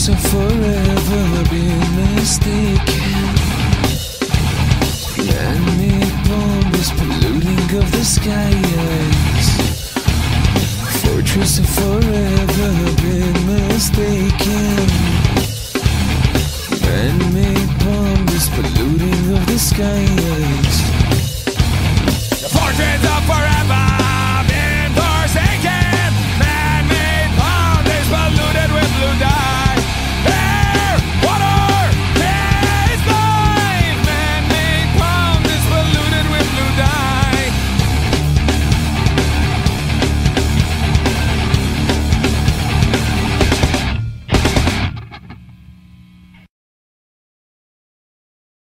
Fortress of forever been mistaken. Man-made bomb is polluting of the skies. Fortress of forever been mistaken. Man-made bomb is polluting of the skies. The fortress of forever